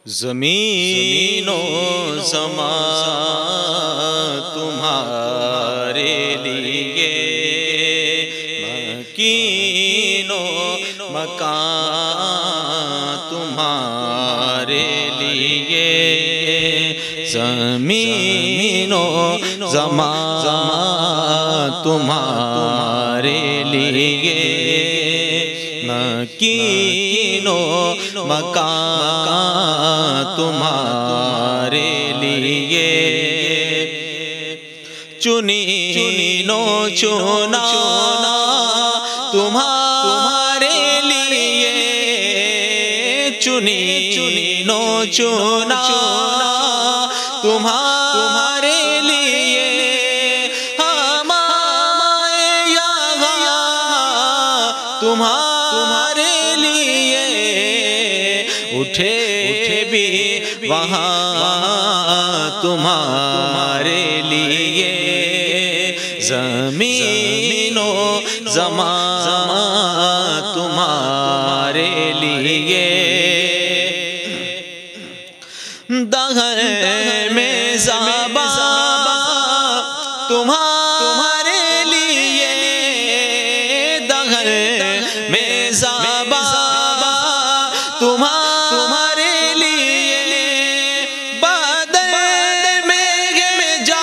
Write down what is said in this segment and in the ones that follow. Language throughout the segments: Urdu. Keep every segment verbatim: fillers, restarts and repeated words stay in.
زمین و زمان تمہارے لیے، مکین و مکان تمہارے لیے، زمین و زمان تمہارے لیے، مکین و مکان تمہارے لیے، چنی چنو چنا تمہارے لیے، چنی چنو چنا تمہارے لیے، ہم آئے یہاں تمہارے لیے، اٹھے بھی وہاں تمہارے لیے، زمین و زمان تمہارے لیے، دہر میں زباں تمہارے لیے، دہر میں زباں تمہارے لیے، بدر میں جا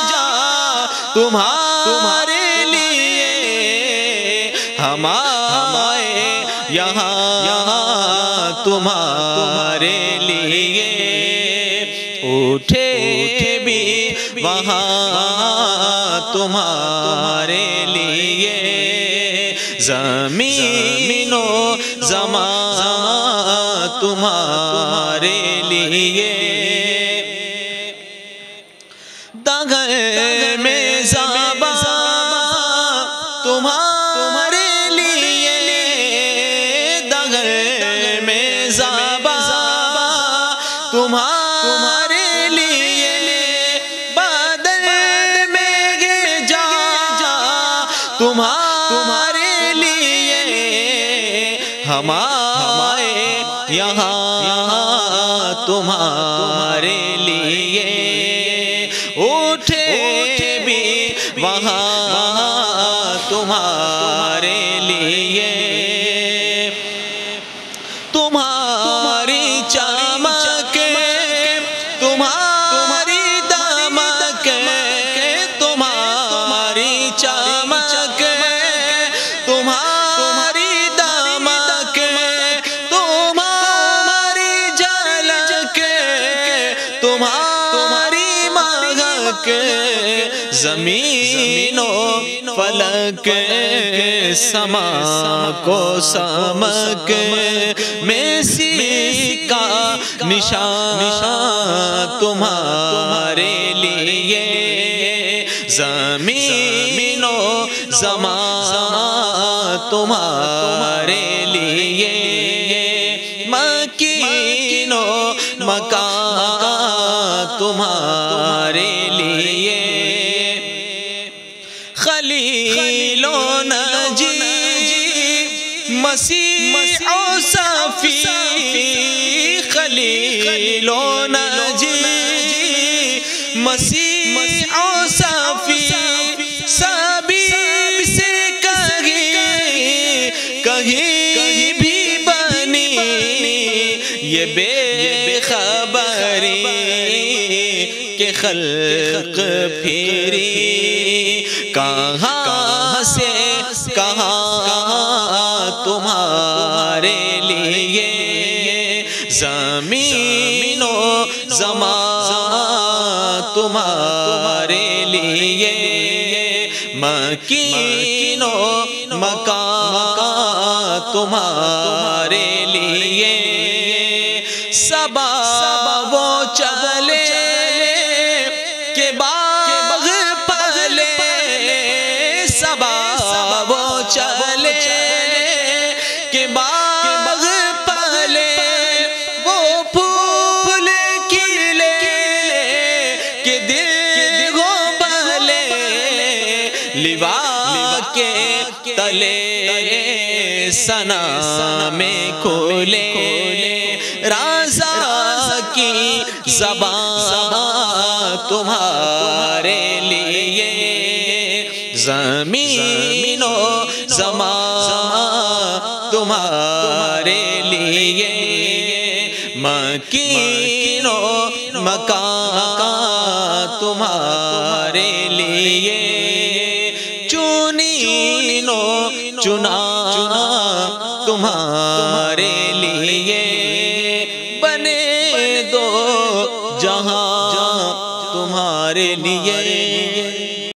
تمہارے لیے، ہم آئے یہاں تمہارے لیے، اٹھے بھی وہاں تمہارے لیے، زمین و زمان تمہارے لیے، دغر میں زباں تمہارے لیے، دغر میں زباں تمہارے لیے، بدر میں جا تمہارے لیے، ہم آئے یہاں تمہارے لیے، اٹھے بھی وہاں تمہارے لیے، تمہاری چمک تمہاری دمک، تمہاری چمک تمہاری دمک، تمہاری جھلک تمہاری مہک، زمین و فلک سما کو سمک میں سی کا نشان تمہارے لیے، زمین و زمان تمہارے لیے، مکین و مکان تمہارے لیے، خلیل و نجی مسیح و صفی، خلیل و نجی مسیح و صفی، سبھی سے کہیں کہیں بھی بنی یہ بے خبری کہ خلق پھری کہاں سے کہاں تمہارے لیے، زمین و زمان تمہارے لیے، مکین و مکان تمہارے لیے، صبا وہ چلے کہ باغ پہلے، صبا وہ چلے کہ باغ پہلے، وہ پھول کھلے کہ دل ہو بہلے، لیوا کے تلے ثنا میں کھولے، رازاں زبان تمہارے لیے زمین و زمان تمہارے لیے مکین و مکان تمہارے لیے چنین و چنا تمہارے لیے بنے دو جہاں تمہارے لیے